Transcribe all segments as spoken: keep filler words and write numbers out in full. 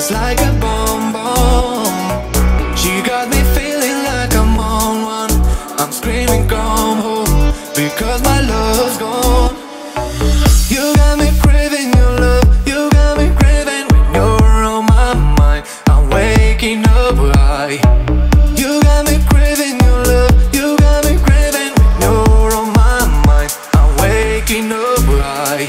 just like a bomb bomb. She got me feeling like I'm on one. I'm screaming come home, because my love's gone. You got me craving your love, you got me craving when you're on my mind. I'm waking up high. You got me craving your love, you got me craving when you're on my mind. I'm waking up high.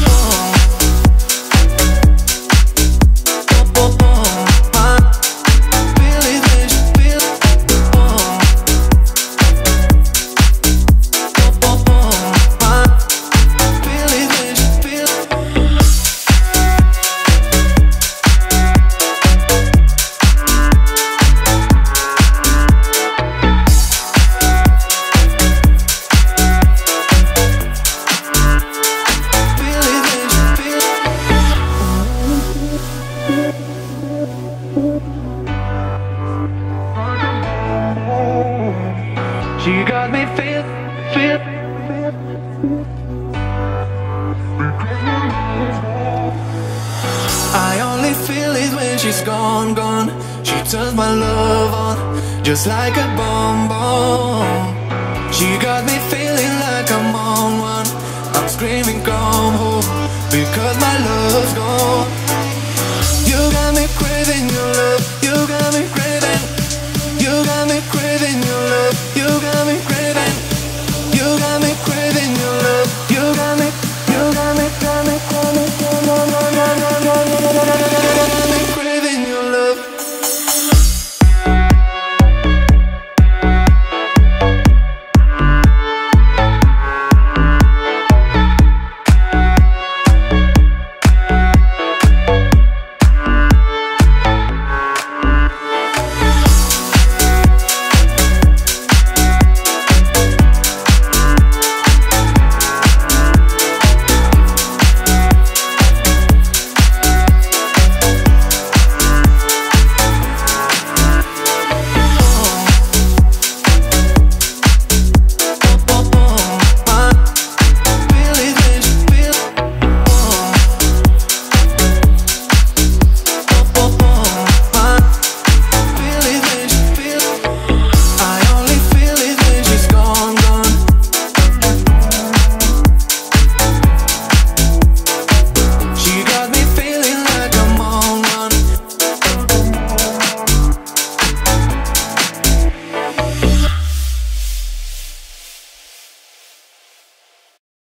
She got me feel, feel, feel. I only feel it when she's gone, gone. She turns my love on, just like a bomb bomb. She got me feeling like I'm on one. I'm screaming come home, because my love's gone. You got me craving